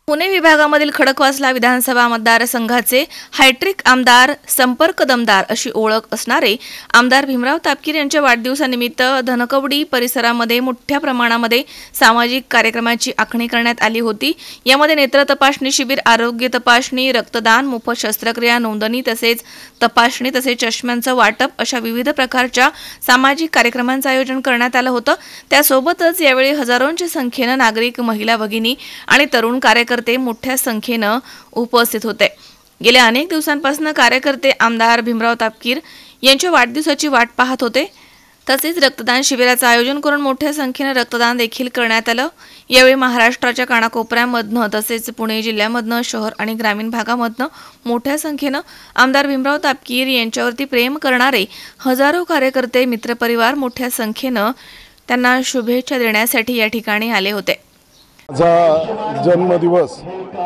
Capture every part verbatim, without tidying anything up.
पुणे विभागामधील खडकवासला विधानसभा मतदारसंघाचे हॅट्रिक आमदार, संपर्क दमदार अशी ओळख असणारे आमदार भीमराव तापकीर यांच्या वाढदिवसानिमित्त धनकवडी परिसरामध्ये मोठ्या प्रमाणामध्ये सामाजिक कार्यक्रमाची आखणी करण्यात आली होती। यामध्ये नेत्र तपासणी शिबिर, आरोग्य तपासणी, रक्तदान, मोफत शस्त्रक्रिया नोंदणी तसेच तपासणी तसेच चष्म्यांचं वाटप अशा विविध प्रकारच्या सामाजिक कार्यक्रमांचं आयोजन करण्यात आलं होतं। त्यासोबतच यावेळी हजारोंच्या संख्येने नागरिक, महिला भगिनी आणि तरुण कार्यकर्ते मोठ्या संख्येने उपस्थित होते। गेल्या अनेक दिवसांपासून कार्यकर्ते आमदार भीमराव तापकीर यांच्या वाढदिवसाची वाट पाहत होते। तसेच रक्तदान शिबिराचं आयोजन करून मोठ्या संख्येने रक्तदान देखील करण्यात आलं। यावेळी महाराष्ट्राच्या कानाकोपऱ्यामधनं तसेच पुणे जिल्ह्यामधनं, शहर आणि ग्रामीण भागामधनं मोठ्या संख्येने आमदार भीमराव तापकीर यांच्यावरती प्रेम करणारे हजारो कार्यकर्ते, मित्रपरिवार मोठ्या संख्येने त्यांना शुभेच्छा देण्यासाठी या ठिकाणी आले होते। माझा जन्मदिवस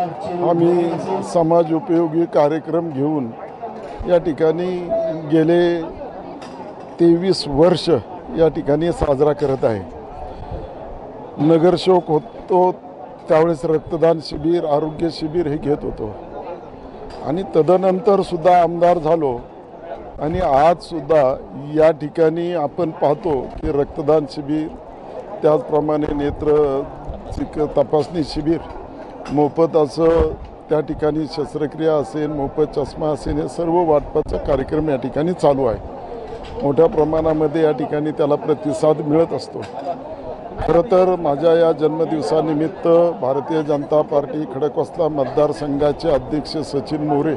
आम्ही समाज उपयोगी कार्यक्रम घेऊन या ठिकाणी गेले तेवीस वर्ष या ठिकाणी साजरा करत आहे। नगरसेवक होतो त्यावेळेस रक्तदान शिबिर, आरोग्य शिबिर हे घेत होतो आणि तदनंतर सुद्धा आमदार झालो आणि आज सुद्धा या ठिकाणी आपण पाहतो की रक्तदान शिबिर, त्याचप्रमाणे नेत्र तपासणी शिबिर, मोफत असं त्या ठिकाणी शस्त्रक्रिया असेल, मोफत चष्मा असेल, हे सर्व वाटपाचा कार्यक्रम या ठिकाणी चालू आहे। मोठ्या प्रमाणामध्ये या ठिकाणी त्याला प्रतिसाद मिळत असतो। खरं तर माझ्या या जन्मदिवसानिमित्त भारतीय जनता पार्टी खडकवासला मतदारसंघाचे अध्यक्ष सचिन मोरे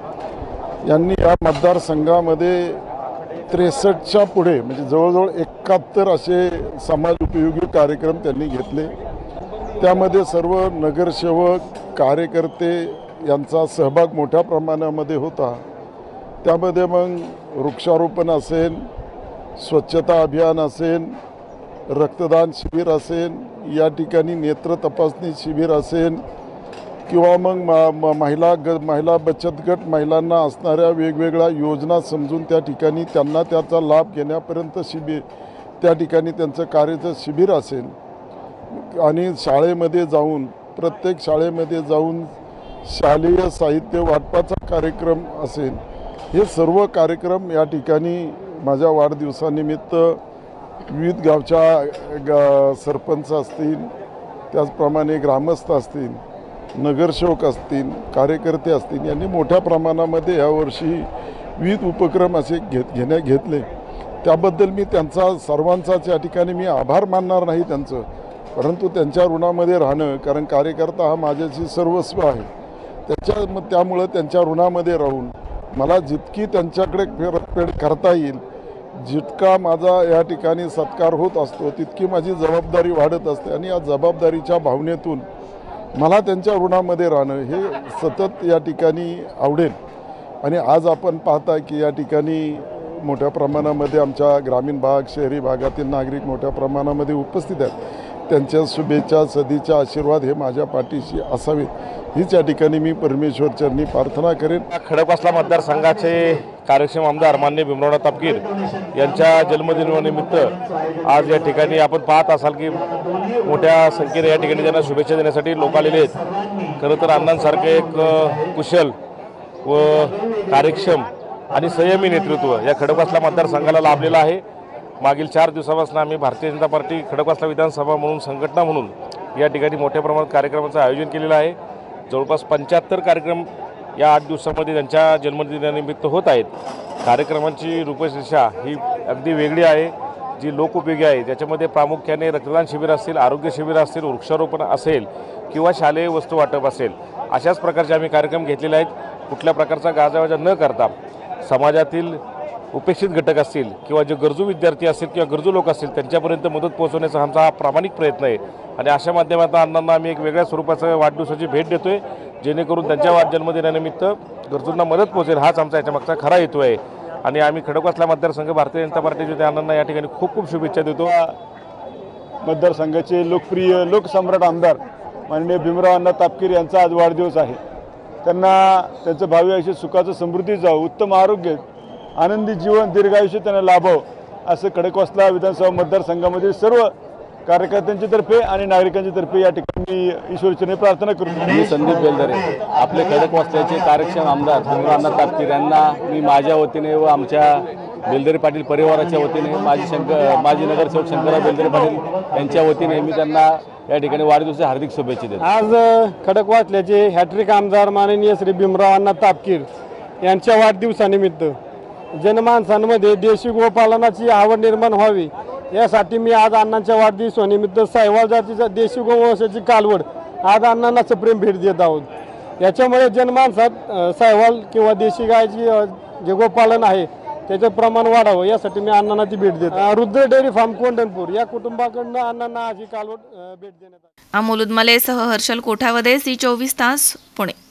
यांनी या मतदारसंघामध्ये त्रेसष्टच्या पुढे म्हणजे जवळजवळ एकाहत्तर असे समाज उपयोगी कार्यक्रम त्यांनी घेतले। त्यामध्ये सर्व नगरसेवक, कार्यकर्ते यांचा सहभाग मोठ्या प्रमाणामध्ये होता। त्यामध्ये मग वृक्षारोपण असेल, स्वच्छता अभियान असेल, रक्तदान शिबिर असेल, या ठिकाणी नेत्र तपासणी शिबिर असेल किंवा मग महिला ग महिला बचत गट महिलांना असणाऱ्या वेगवेगळ्या योजना समजून त्या ठिकाणी त्यांना त्याचा लाभ घेण्यापर्यंत शिबिर, त्या ठिकाणी त्यांचं कार्याचं शिबिर असेल आणि शाळेमध्ये जाऊन प्रत्येक शाळेमध्ये जाऊन शालेय साहित्य वाटपाचा कार्यक्रम असेल, हे सर्व कार्यक्रम या ठिकाणी माझ्या वाढदिवसानिमित्त विविध गावच्या गा सरपंच असतील, त्याचप्रमाणे ग्रामस्थ असतील, नगरसेवक असतील, कार्यकर्ते असतील, यांनी मोठ्या प्रमाणामध्ये यावर्षी विविध उपक्रम असे घेत घेण्या घेतले। त्याबद्दल मी त्यांचा सर्वांचाच या ठिकाणी मी आभार मानणार नाही त्यांचं, परंतु त्यांच्या ऋणामध्ये राहणं, कारण कार्यकर्ता हा माझ्याशी सर्वस्व आहे, त्याच्या त्यामुळं त्यांच्या ऋणामध्ये राहून मला जितकी त्यांच्याकडे परतफेड करता येईल, जितका माझा या ठिकाणी सत्कार होत असतो, तितकी माझी जबाबदारी वाढत असते आणि या जबाबदारीच्या भावनेतून मला त्यांच्या ऋणामध्ये राहणं हे सतत या ठिकाणी आवडेल। आणि आज आपण पाहता की या ठिकाणी मोठ्या प्रमाणामध्ये आमच्या ग्रामीण भाग, शहरी भागातील नागरिक मोठ्या प्रमाणामध्ये उपस्थित आहेत। त्यांच्या शुभेच्छा, सदिच्छा, आशीर्वाद हे माझ्या पाठीशी असावेत हीच या ठिकाणी मी परमेश्वर चरणी प्रार्थना करेन। खडकवासला मतदारसंघाचे कार्यक्षम आमदार माननीय भीमराव तापकीर यांच्या जन्मदिनानिमित्त आज या ठिकाणी आपण पाहत असाल की मोठ्या संख्येने या ठिकाणी त्यांना शुभेच्छा देण्यासाठी लोक आलेले आहेत। खरं तर अण्णांसारखे एक कुशल व कार्यक्षम आणि संयमी नेतृत्व या खडकवासला मतदारसंघाला लाभलेलं आहे। मागील चार दिवसापासून आम्ही भारतीय जनता पार्टी खडकवासला विधानसभा म्हणून संघटना म्हणून या ठिकाणी मोठ्या प्रमाणात कार्यक्रमाचं आयोजन केलेलं आहे। जवळपास पंच्याहत्तर कार्यक्रम या आठ दिवसामध्ये त्यांच्या जन्मदिनानिमित्त होत आहेत। कार्यक्रमांची रूपरेषा ही अगदी वेगळी आहे, जी लोकोपयोगी आहे, ज्याच्यामध्ये प्रामुख्याने रक्तदान शिबिर असतील, आरोग्य शिबिर असतील, वृक्षारोपण असेल किंवा शालेय वस्तू वाटप असेल, अशाच प्रकारचे आम्ही कार्यक्रम घेतलेले आहेत। कुठल्या प्रकारचा गाजावाजा न करता समाजातील उपेक्षित घटक असतील किंवा जे गरजू विद्यार्थी असतील किंवा गरजू लोक असतील त्यांच्यापर्यंत मदत पोहोचवण्याचा आमचा हा प्रामाणिक प्रयत्न आहे आणि अशा माध्यमातून अण्णांना आम्ही एक वेगळ्या स्वरूपाचं वाढदिवसाची भेट देतोय, जेणेकरून त्यांच्या वाढ जन्मदिनानिमित्त गरजूंना मदत पोहोचेल, हाच आमचा याच्यामागचा खरा हेतू आहे। आणि आम्ही खडकवासला मतदारसंघ भारतीय जनता पार्टीच्या अण्णांना या ठिकाणी खूप खूप शुभेच्छा देतो। मतदारसंघाचे लोकप्रिय लोकसम्राट आमदार माननीय भीमराव अण्णा तापकीर यांचा आज वाढदिवस आहे। त्यांना त्यांचं भावी आयुष्य सुखाचं, समृद्धी जावं, उत्तम आरोग्य, आनंदी जीवन, दीर्घायुष्य त्यांना लाभावं असं खडकवासला विधानसभा मतदारसंघामधील सर्व कार्यकर्त्यांच्या तर्फे आणि नागरिकांच्या तर्फे या ठिकाणी ईश्वरचरणी प्रार्थना करतो। मी संदीप बेलदरे, आपले खडकवासल्याचे कार्यक्षम आमदार भीमरावअण्णा तापकीर यांना मी माझ्या वतीने व आमच्या बेलदरे पाटील परिवाराच्या वतीने, माजी शंकर माजी नगरसेवक शंकरराव बेलदरे पाटील यांच्या वतीने मी त्यांना या ठिकाणी वाढदिवसाच्या हार्दिक शुभेच्छा देतो। आज खडकवासल्याचे हॅट्रिक आमदार माननीय श्री भीमरावअण्णा तापकीर यांच्या वाढदिवसानिमित्त जनमानसांमध्ये देशी गोपालनाची आवड निर्माण व्हावी यासाठी मी आज अण्णांच्या वाढदिवसानिमित्त सायवाल जातीच्या देशी गोवंशाची कालवड आज अण्णांना सप्रेम भेट देत आहोत। याच्यामुळे जनमानसात सायवाल किंवा देशी गायची जे गोपालन आहे त्याचं प्रमाण वाढावं यासाठी मी अण्णांना ती भेट देतो। रुद्र डेअरी फार्म कोंढणपूर या कुटुंबाकडनं अण्णांना आज ही कालवड भेट देण्यात आली। अमोल उदमले सह हर्षल कोठावदे, सी चोवीस तास, पुणे।